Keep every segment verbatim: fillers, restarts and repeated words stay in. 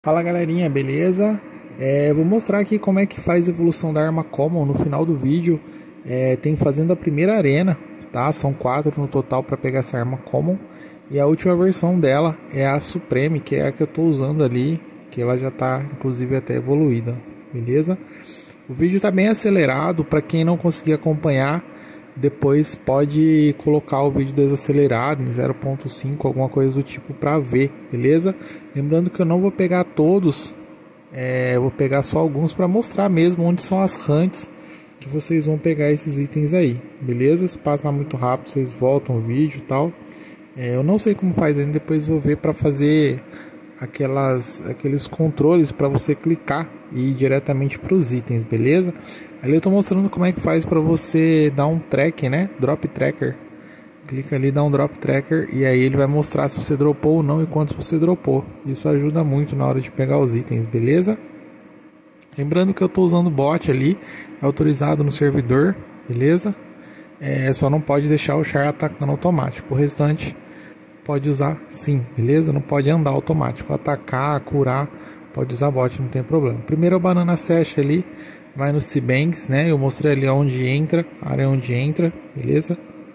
Fala galerinha, beleza? É, vou mostrar aqui como é que faz a evolução da arma Common no final do vídeo. É, tem fazendo a primeira arena, tá? São quatro no total para pegar essa arma Common. E a última versão dela é a Supreme, que é a que eu tô usando ali, que ela já tá inclusive até evoluída, beleza? O vídeo tá bem acelerado, para quem não conseguir acompanhar, depois pode colocar o vídeo desacelerado em zero ponto cinco, alguma coisa do tipo para ver, beleza? Lembrando que eu não vou pegar todos, é, eu vou pegar só alguns para mostrar mesmo onde são as hunts que vocês vão pegar esses itens aí, beleza? Se passar muito rápido, vocês voltam o vídeo e tal. É, eu não sei como faz ainda, depois vou ver para fazer aquelas, aqueles controles para você clicar e ir diretamente para os itens, beleza? Ali eu estou mostrando como é que faz para você dar um track, né? Drop tracker. Clica ali, dá um drop tracker e aí ele vai mostrar se você dropou ou não e quanto você dropou. Isso ajuda muito na hora de pegar os itens, beleza? Lembrando que eu estou usando bot ali, é autorizado no servidor, beleza? É, só não pode deixar o char atacando automático. O restante pode usar sim, beleza? Não pode andar automático. Atacar, curar, pode usar bot, não tem problema. Primeiro é o Banana Sash ali, vai no C-Banks, né? Eu mostrei ali onde entra, a área onde entra, beleza?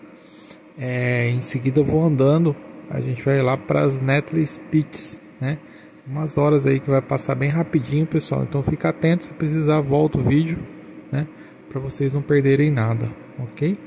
É, em seguida eu vou andando, a gente vai lá para as Netless Pits, né? Umas horas aí que vai passar bem rapidinho, pessoal. Então fica atento, se precisar volta o vídeo, né? Para vocês não perderem nada, ok?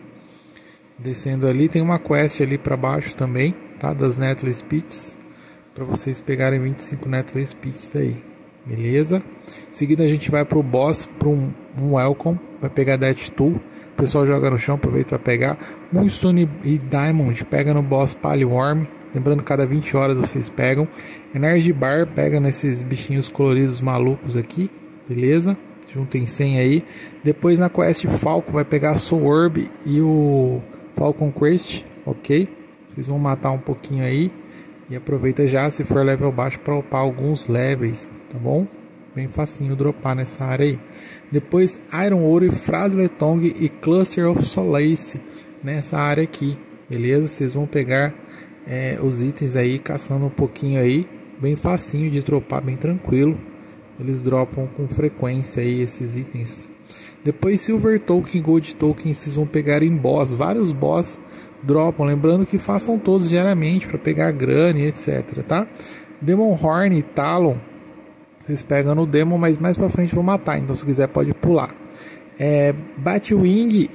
Descendo ali tem uma quest ali para baixo também, tá? Das Netless Pits, para vocês pegarem vinte e cinco Netless Pits aí, beleza? Em seguida a gente vai pro boss, para um, um Welcome, vai pegar Death Tool. O pessoal joga no chão, aproveita para pegar. Moonstone e Diamond pega no boss Palworm. Lembrando, cada vinte horas vocês pegam. Energy Bar pega nesses bichinhos coloridos malucos aqui, beleza? Juntem cem aí. Depois na quest Falcon vai pegar Soul Orb e o Falcon Crest, ok? Vocês vão matar um pouquinho aí. E aproveita já, se for level baixo, para upar alguns levels, tá bom? Bem facinho dropar nessa área aí. Depois Iron Ore, Frazzletong e Cluster of Solace nessa área aqui, beleza? Vocês vão pegar é, os itens aí, caçando um pouquinho aí. Bem facinho de dropar, bem tranquilo. Eles dropam com frequência aí esses itens. Depois Silver Token, Gold Token, vocês vão pegar em boss. Vários boss dropam, lembrando que façam todos diariamente para pegar grana e etc, tá? Demon Horn e Talon, vocês pegam no Demon, mas mais para frente vão matar, então se quiser pode pular. É, Batwing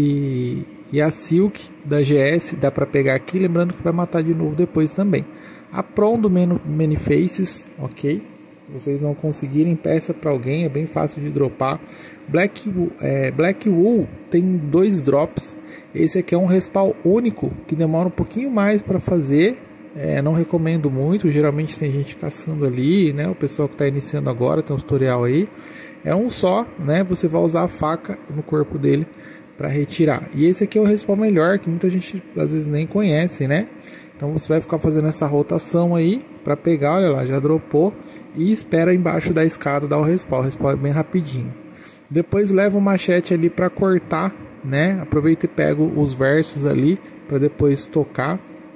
e, e a Silk da G S dá para pegar aqui, lembrando que vai matar de novo depois também. A Prom do Many Faces, ok? Se vocês não conseguirem, peça para alguém, é bem fácil de dropar. Black, é, Black Wool tem dois drops. Esse aqui é um respawn único, que demora um pouquinho mais para fazer. É, não recomendo muito, geralmente tem gente caçando ali, né? O pessoal que está iniciando agora, tem um tutorial aí. É um só, né? Você vai usar a faca no corpo dele para retirar. E esse aqui é o respawn melhor, que muita gente às vezes nem conhece, né? Então você vai ficar fazendo essa rotação aí para pegar, olha lá, já dropou. E espera embaixo da escada dar o respawn. O respawn é bem rapidinho. Depois leva o machete ali para cortar, né? Aproveita e pega os versos ali para depois tocar.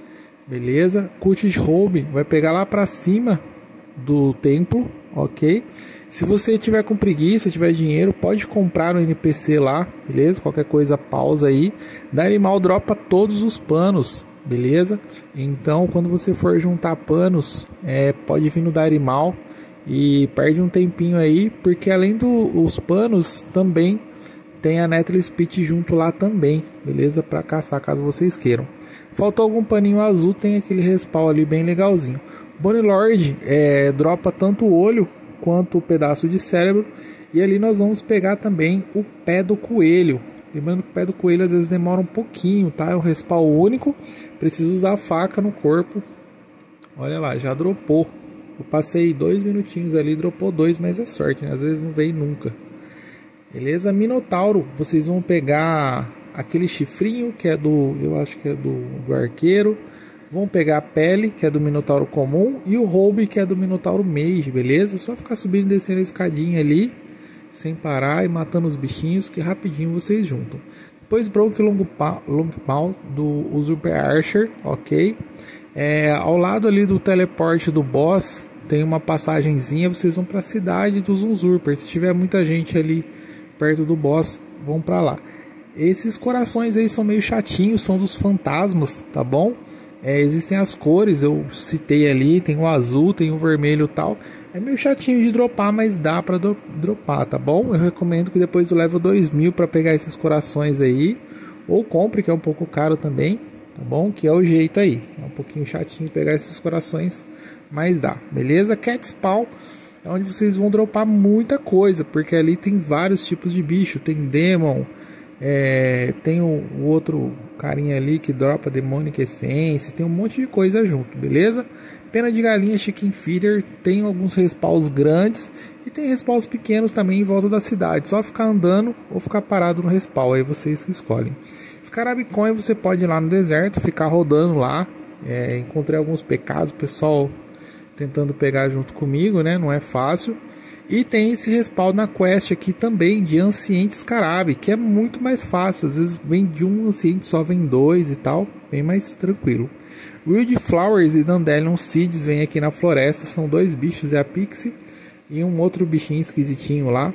Beleza? Cutis Robe vai pegar lá para cima do templo, ok? Se você tiver com preguiça, tiver dinheiro, pode comprar no N P C lá, beleza? Qualquer coisa pausa aí. Da animal dropa todos os panos, beleza? Então quando você for juntar panos, é, pode vir no Darimal e perde um tempinho aí, porque além dos panos também tem a Netless Pit junto lá também, beleza? Para caçar caso vocês queiram. Faltou algum paninho azul, tem aquele respawn ali bem legalzinho. Bonnie Lord é, dropa tanto o olho quanto o pedaço de cérebro, e ali nós vamos pegar também o pé do coelho. Lembrando que o pé do coelho às vezes demora um pouquinho, tá? É um respawn único, precisa usar a faca no corpo. Olha lá, já dropou. Eu passei dois minutinhos ali, dropou dois, mas é sorte, né? Às vezes não vem nunca. Beleza? Minotauro, vocês vão pegar aquele chifrinho que é do, eu acho que é do, do arqueiro. Vão pegar a pele, que é do Minotauro comum, e o roube, que é do Minotauro Mage, beleza? Só ficar subindo e descendo a escadinha ali, sem parar, e matando os bichinhos, que rapidinho vocês juntam. Depois Bronk Longpaw do Usurper Archer, ok? É, ao lado ali do teleporte do boss tem uma passagenzinha, vocês vão para a cidade dos Usurper. Se tiver muita gente ali perto do boss, vão para lá. Esses corações aí são meio chatinhos, são dos fantasmas, tá bom? É, existem as cores, eu citei ali, tem o azul, tem o vermelho e tal. É meio chatinho de dropar, mas dá pra do, dropar, tá bom? Eu recomendo que depois do level dois mil pra pegar esses corações aí. Ou compre, que é um pouco caro também, tá bom? Que é o jeito aí. É um pouquinho chatinho pegar esses corações, mas dá, beleza? Cat Spawn é onde vocês vão dropar muita coisa, porque ali tem vários tipos de bicho. Tem Demon, é, tem o, o outro carinha ali que dropa Demonic Essence, tem um monte de coisa junto, beleza? Pena de galinha, chicken feeder, tem alguns respawns grandes e tem respawns pequenos também em volta da cidade. Só ficar andando ou ficar parado no respawn, aí vocês que escolhem. Scarab Coin você pode ir lá no deserto, ficar rodando lá. É, encontrei alguns P Ks, o pessoal tentando pegar junto comigo, né? Não é fácil. E tem esse respawn na quest aqui também de Anciente Scarab, que é muito mais fácil. Às vezes vem de um Anciente, só vem dois e tal, bem mais tranquilo. Wild Flowers e Dandelion Seeds vem aqui na floresta, são dois bichos, é a Pixie e um outro bichinho esquisitinho lá.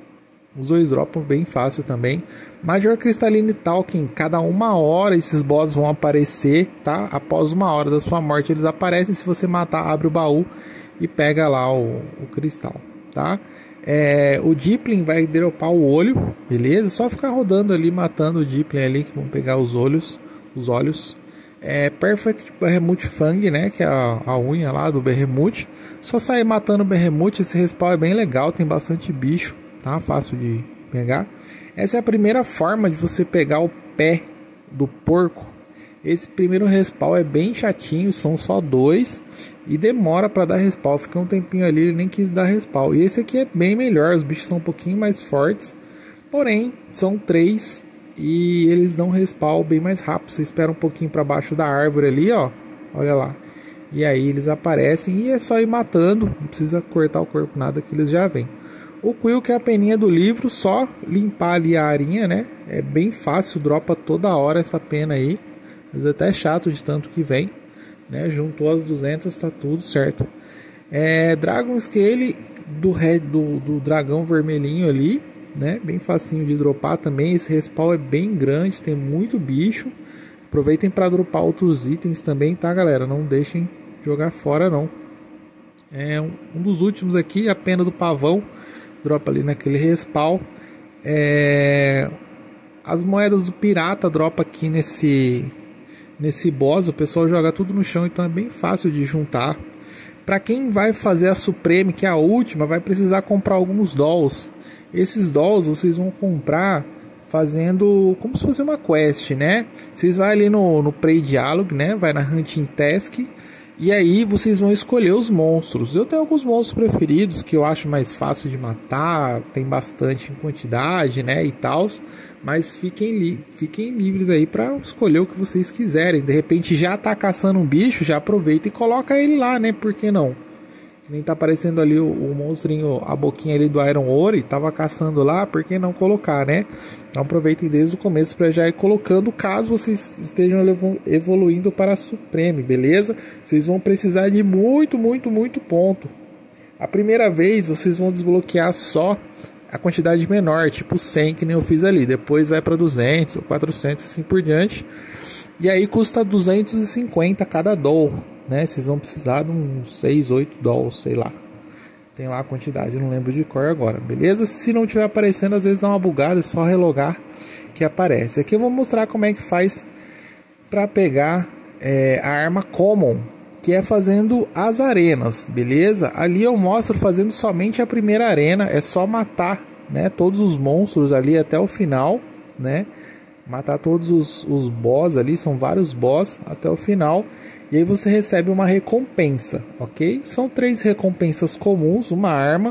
Os dois dropam bem fácil também. Major Crystalline Talking, cada uma hora esses boss vão aparecer, tá? Após uma hora da sua morte eles aparecem, se você matar abre o baú e pega lá o, o cristal, tá? É, o Deepling vai dropar o olho, beleza? Só ficar rodando ali, matando o Deepling ali, que vão pegar os olhos, os olhos. É Perfect Behemoth Fang, né? Que é a, a unha lá do Behemoth. Só sair matando o Behemoth, esse respawn é bem legal, tem bastante bicho, tá? Fácil de pegar. Essa é a primeira forma de você pegar o pé do porco. Esse primeiro respawn é bem chatinho, são só dois e demora para dar respawn. Fica um tempinho ali, ele nem quis dar respawn. E esse aqui é bem melhor, os bichos são um pouquinho mais fortes, porém são três e eles dão respawn bem mais rápido. Você espera um pouquinho para baixo da árvore ali, ó, olha lá. E aí eles aparecem e é só ir matando, não precisa cortar o corpo nada que eles já vêm. O Quill, que é a peninha do livro, só limpar ali a arinha, né? É bem fácil, dropa toda hora essa pena aí. Mas até é chato de tanto que vem, né? Juntou as duzentas, tá tudo certo. É Dragon Scale do, red, do, do dragão vermelhinho ali, né? Bem facinho de dropar também. Esse respawn é bem grande, tem muito bicho. Aproveitem para dropar outros itens também, tá, galera? Não deixem jogar fora, não. É um, um dos últimos aqui, a pena do pavão. Dropa ali naquele respawn. É... As moedas do pirata dropa aqui nesse... Nesse boss, o pessoal joga tudo no chão, então é bem fácil de juntar. Para quem vai fazer a Supreme, que é a última, vai precisar comprar alguns dolls. Esses dolls vocês vão comprar fazendo como se fosse uma quest, né? Vocês vão ali no, no Prey Dialogue, né? Vai na Hunting Task. E aí vocês vão escolher os monstros. Eu tenho alguns monstros preferidos que eu acho mais fácil de matar. Tem bastante em quantidade, né? E tal. Mas fiquem, li fiquem livres aí para escolher o que vocês quiserem. De repente já tá caçando um bicho, já aproveita e coloca ele lá, né? Por que não? Nem tá aparecendo ali o, o monstrinho, a boquinha ali do Iron Ore, tava caçando lá, por que não colocar, né? Então aproveitem desde o começo para já ir colocando, caso vocês estejam evoluindo para a Supreme, beleza? Vocês vão precisar de muito, muito, muito ponto. A primeira vez vocês vão desbloquear só a quantidade menor, tipo cem, que nem eu fiz ali. Depois vai para duzentos ou quatrocentos, assim por diante. E aí custa duzentos e cinquenta cada doll, né? Vocês vão precisar de uns seis, oito dolls, sei lá. Tem lá a quantidade, eu não lembro de cor agora, beleza? Se não estiver aparecendo, às vezes dá uma bugada, é só relogar que aparece. Aqui eu vou mostrar como é que faz para pegar é, a arma Common, que é fazendo as arenas, beleza? Ali eu mostro fazendo somente a primeira arena, é só matar, né, todos os monstros ali até o final, né? Matar todos os, os boss ali, são vários boss até o final. E aí você recebe uma recompensa, ok? São três recompensas comuns, uma arma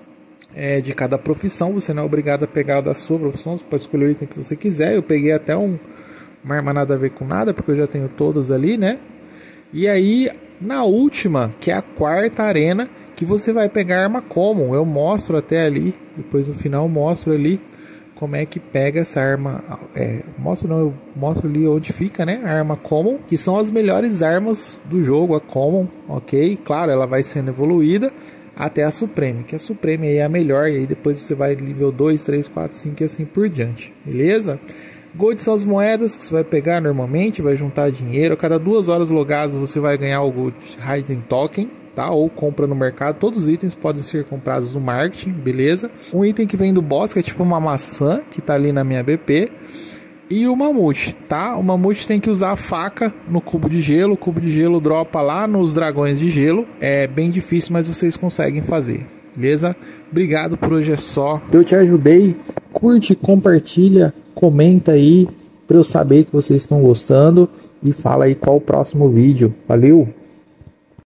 é, de cada profissão. Você não é obrigado a pegar a da sua profissão, você pode escolher o item que você quiser. Eu peguei até um, uma arma nada a ver com nada, porque eu já tenho todas ali, né? E aí, na última, que é a quarta arena, que você vai pegar a arma Common. Eu mostro até ali, depois no final eu mostro ali como é que pega essa arma, é, mostro não, eu mostro ali onde fica, né, a arma Common, que são as melhores armas do jogo, a Common, ok? Claro, ela vai sendo evoluída até a Supreme, que a Supreme aí é a melhor, e aí depois você vai nível dois, três, quatro, cinco e assim por diante, beleza? Gold são as moedas que você vai pegar normalmente, vai juntar dinheiro. A cada duas horas logadas você vai ganhar o Gold Hidden Token, tá? Ou compra no mercado. Todos os itens podem ser comprados no marketing, beleza? Um item que vem do boss, que é tipo uma maçã, que tá ali na minha B P. E o mamute, tá? O mamute tem que usar a faca no cubo de gelo. O cubo de gelo dropa lá nos dragões de gelo. É bem difícil, mas vocês conseguem fazer, beleza? Obrigado, por hoje é só. Eu te ajudei. Curte, compartilha, comenta aí para eu saber que vocês estão gostando e fala aí qual o próximo vídeo. Valeu!